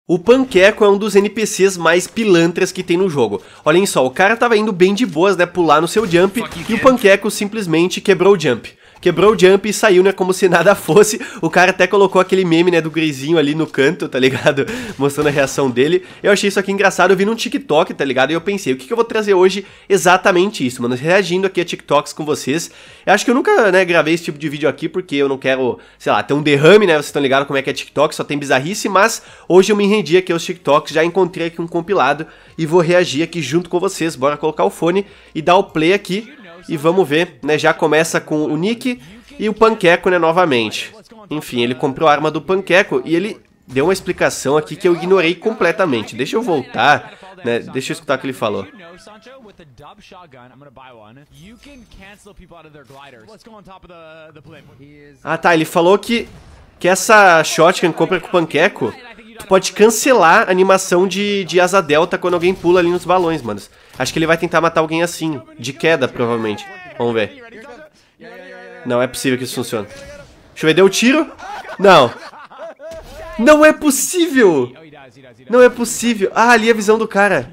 O Panqueco é um dos NPCs mais pilantras que tem no jogo. Olhem só, o cara tava indo bem de boas, né, pular no seu jump, e o Panqueco simplesmente quebrou o jump. Quebrou o jump e saiu, né, como se nada fosse. O cara até colocou aquele meme, né, do grisinho ali no canto, tá ligado? Mostrando a reação dele. Eu achei isso aqui engraçado, eu vi num TikTok, tá ligado? E eu pensei, o que eu vou trazer hoje? Exatamente isso, mano, reagindo aqui a TikToks com vocês. Eu acho que eu nunca, né, gravei esse tipo de vídeo aqui, porque eu não quero, sei lá, ter um derrame, né? Vocês estão ligados como é que é TikTok, só tem bizarrice, mas hoje eu me rendi aqui aos TikToks, já encontrei aqui um compilado e vou reagir aqui junto com vocês. Bora colocar o fone e dar o play aqui. E vamos ver, né, já começa com o Nick e o Panqueco, né, novamente. Enfim, ele comprou a arma do Panqueco e ele deu uma explicação aqui que eu ignorei completamente. Deixa eu voltar, né, deixa eu escutar o que ele falou. Ah tá, ele falou que essa shotgun compra com o Panqueco, tu pode cancelar a animação de asa delta quando alguém pula ali nos balões, mano. Acho que ele vai tentar matar alguém assim, de queda, provavelmente. Vamos ver. Não é possível que isso funcione. Deixa eu ver, deu tiro? Não. Não é possível! Não é possível. Ah, ali é a visão do cara.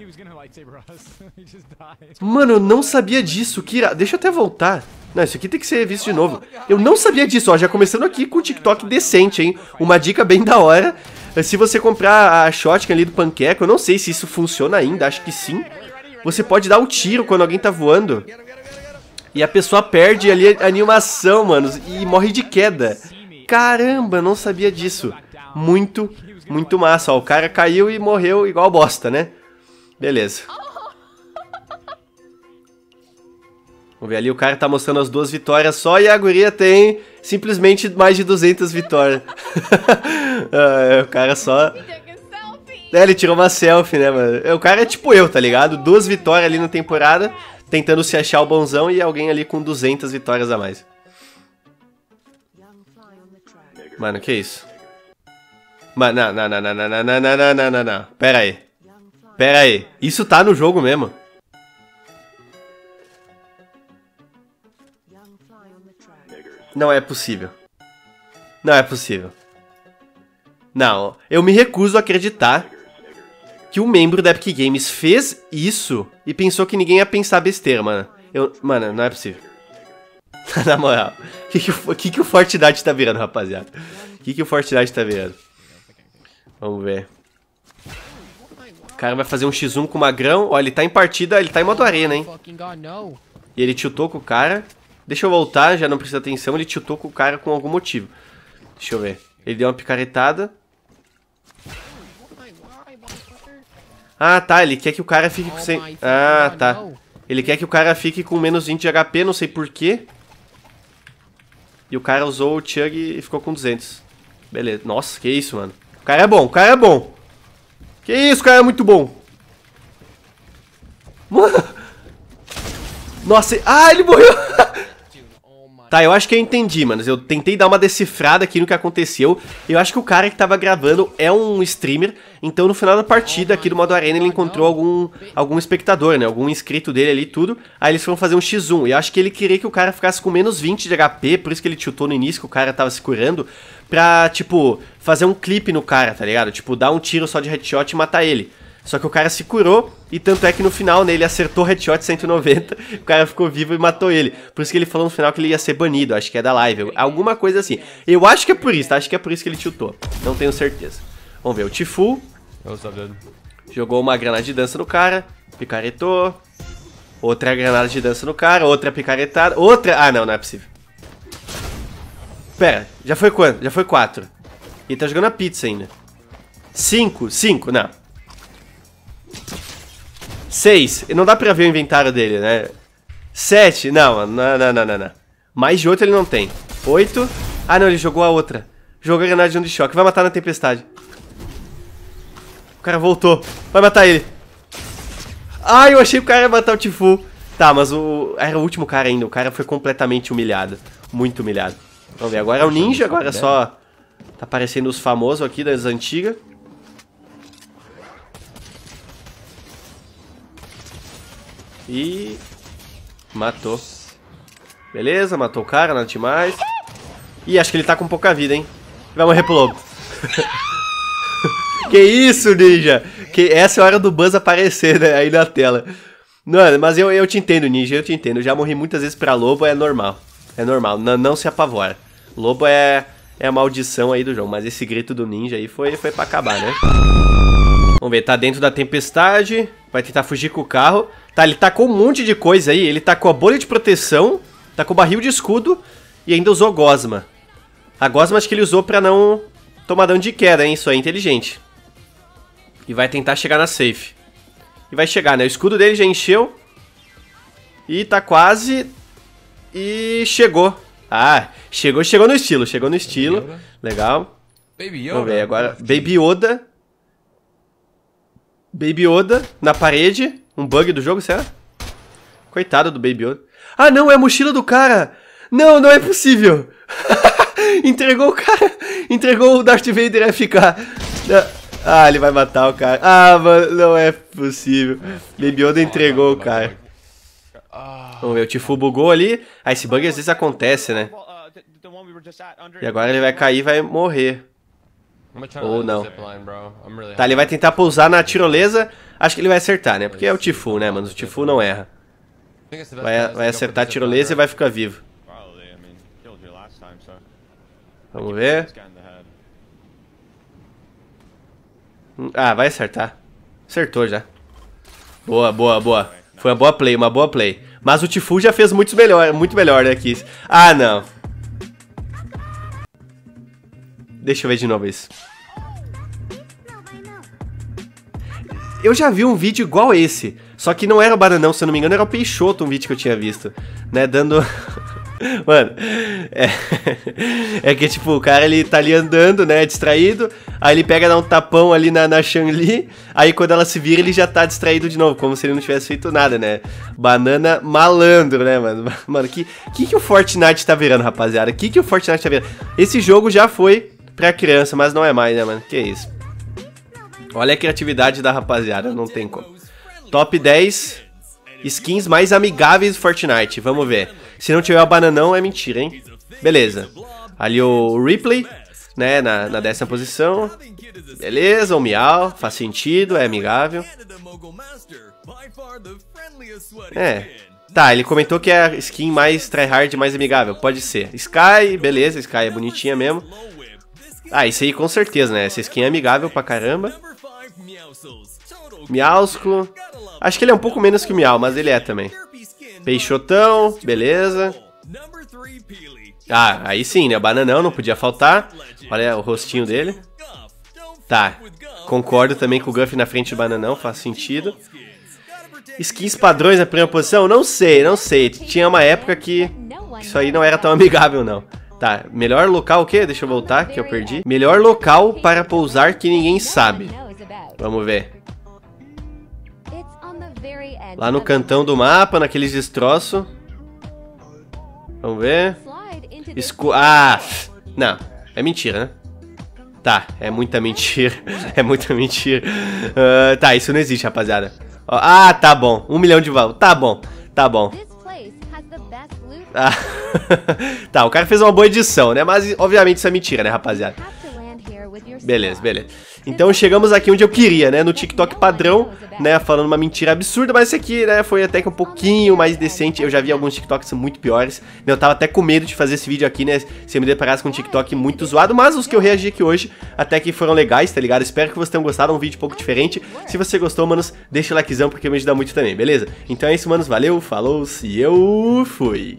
Mano, eu não sabia disso. Deixa eu até voltar. Não, isso aqui tem que ser visto de novo. Eu não sabia disso, ó. Já começando aqui com um TikTok decente, hein? Uma dica bem da hora. Se você comprar a shotgun ali do Panqueco, eu não sei se isso funciona ainda, acho que sim. Você pode dar um tiro quando alguém tá voando. E a pessoa perde ali a animação, mano, e morre de queda. Caramba, não sabia disso. Muito, muito massa, ó. O cara caiu e morreu igual bosta, né? Beleza. Vamos ver ali, o cara tá mostrando as 2 vitórias só e a guria tem simplesmente mais de 200 vitórias. O cara só... É, ele tirou uma selfie, né, mano? O cara é tipo eu, tá ligado? 2 vitórias ali na temporada, tentando se achar o bonzão e alguém ali com 200 vitórias a mais. Mano, que isso? Mano, não. Pera aí. Pera aí. Isso tá no jogo mesmo? Não é possível. Não é possível. Não, eu me recuso a acreditar que um membro da Epic Games fez isso e pensou que ninguém ia pensar besteira, mano. Mano, não é possível. Na moral, o que o Fortnite tá virando, rapaziada? O que o Fortnite tá virando? Vamos ver. O cara vai fazer um x1 com o Magrão. Ó, ele tá em partida, ele tá em modo arena, hein? E ele tiltou com o cara. Deixa eu voltar, já não precisa atenção. Ele tiltou com o cara com algum motivo. Deixa eu ver. Ele deu uma picaretada. Ah, tá, ele quer que o cara fique com... Ah, tá. Ele quer que o cara fique com menos 20 de HP, não sei porquê. E o cara usou o Chug e ficou com 200. Beleza. Nossa, que isso, mano. O cara é bom, o cara é bom. Que isso, o cara é muito bom. Mano. Nossa, ah, ele morreu. Tá, eu acho que eu entendi, mano. Eu tentei dar uma decifrada aqui no que aconteceu. Eu acho que o cara que tava gravando é um streamer. Então no final da partida aqui do modo arena ele encontrou algum espectador, né? Algum inscrito dele ali, tudo. Aí eles foram fazer um x1. E eu acho que ele queria que o cara ficasse com menos 20 de HP. Por isso que ele tiltou no início, que o cara tava se curando. Pra, tipo, fazer um clipe no cara, tá ligado? Tipo, dar um tiro só de headshot e matar ele. Só que o cara se curou, e tanto é que no final, né, ele acertou o headshot 190, o cara ficou vivo e matou ele. Por isso que ele falou no final que ele ia ser banido, acho que é da live, alguma coisa assim. Eu acho que é por isso, tá? Acho que é por isso que ele tiltou, não tenho certeza. Vamos ver, o Tfue jogou uma granada de dança no cara, picaretou. Outra granada de dança no cara, outra picaretada, outra... Ah, não, não é possível. Pera, já foi quanto? Já foi 4. Ele tá jogando a pizza ainda. 5, não. 6, não dá pra ver o inventário dele, né? 7, não. Mais de 8 ele não tem. 8, ah não, ele jogou a outra. Jogou a granada de choque, vai matar na tempestade. O cara voltou, vai matar ele. Ah, eu achei que o cara ia matar o Tfue. Tá, mas era o último cara ainda, o cara foi completamente humilhado. Muito humilhado. Vamos ver, agora é o ninja, agora só tá aparecendo os famosos aqui das antigas. E... matou. Beleza, matou o cara, nada demais. Ih, acho que ele tá com pouca vida, hein? Vai morrer pro lobo. Que isso, Ninja? Que essa é a hora do Buzz aparecer, né, aí na tela. Mano, mas eu te entendo, Ninja, eu te entendo. Eu já morri muitas vezes pra lobo, é normal. É normal, não se apavora. Lobo é a maldição aí do jogo, mas esse grito do Ninja aí foi pra acabar, né? Vamos ver, tá dentro da tempestade, vai tentar fugir com o carro. Tá, ele tacou um monte de coisa aí, ele tacou a bolha de proteção, tacou barril de escudo e ainda usou gosma. A gosma acho que ele usou pra não tomar dano de queda, hein? Isso é inteligente. E vai tentar chegar na safe. E vai chegar, né? O escudo dele já encheu. E tá quase... E chegou. Ah, chegou no estilo, Legal. Vamos ver agora. Baby Yoda. Baby Yoda na parede. Um bug do jogo, será? Coitado do Baby Yoda. Ah, não, é a mochila do cara. Não, não é possível. Entregou o cara. Entregou o Darth Vader FK. Ah, ele vai matar o cara. Ah, mano, não é possível. Baby Yoda entregou o cara. Vamos ver, o Tfue bugou ali. Ah, esse bug às vezes acontece, né? E agora ele vai cair e vai morrer. Ou não. Tá, ele vai tentar pousar na tirolesa. Acho que ele vai acertar, né? Porque é o Tfue, né, mano? O Tfue não erra. Vai acertar a tirolesa e vai ficar vivo. Vamos ver. Ah, vai acertar. Acertou já. Boa, boa, boa. Foi uma boa play. Mas o Tfue já fez muito melhor, né, Kiss? Ah, não. Deixa eu ver de novo isso. Eu já vi um vídeo igual esse. Só que não era o Bananão, se eu não me engano, era o Peixoto um vídeo que eu tinha visto. Né, dando... Mano, é que tipo, o cara ele tá ali andando, né, distraído. Aí ele pega, dá um tapão ali na Chun-Li. Aí quando ela se vira, ele já tá distraído de novo, como se ele não tivesse feito nada, né? Banana malandro, né, mano? Mano, que o Fortnite tá virando, rapaziada? Que o Fortnite tá virando? Esse jogo já foi pra criança, mas não é mais, né, mano? Que isso? Olha a criatividade da rapaziada, não tem como. Top 10 skins mais amigáveis do Fortnite, vamos ver. Se não tiver o Bananão, é mentira, hein? Beleza. Ali o Ripley, né, na 10ª posição. Beleza, o Meow, faz sentido, é amigável. Tá, ele comentou que é a skin mais tryhard, mais amigável. Pode ser. Sky, beleza, Sky é bonitinha mesmo. Ah, isso aí com certeza, né? Essa skin é amigável pra caramba. Meowsclo. Acho que ele é um pouco menos que o Meow, mas ele é também. Peixotão, beleza. Ah, aí sim, né? O Bananão não podia faltar. Olha o rostinho dele. Tá, concordo também com o Guff na frente do Bananão, faz sentido. Skins padrões na primeira posição? Não sei. Tinha uma época que isso aí não era tão amigável, não. Tá, melhor local o quê? Deixa eu voltar, que eu perdi. Melhor local para pousar que ninguém sabe. Vamos ver. Lá no cantão do mapa, naqueles destroços. Vamos ver. Ah, não. É mentira, né? Tá, é muita mentira. É muita mentira. Tá, isso não existe, rapaziada. Ah, tá bom. 1 milhão de valor. Tá bom. Ah. Tá, o cara fez uma boa edição, né? Mas, obviamente, isso é mentira, né, rapaziada? Beleza. Então chegamos aqui onde eu queria, né? No TikTok padrão, né? Falando uma mentira absurda, mas esse aqui, né? Foi até que um pouquinho mais decente. Eu já vi alguns TikToks muito piores, né? Eu tava até com medo de fazer esse vídeo aqui, né? Se eu me deparasse com um TikTok muito zoado, mas os que eu reagi aqui hoje até que foram legais, tá ligado? Espero que vocês tenham gostado, um vídeo um pouco diferente. Se você gostou, manos, deixa o likezão porque me ajuda muito também, beleza? Então é isso, manos. Valeu, falou, se eu fui.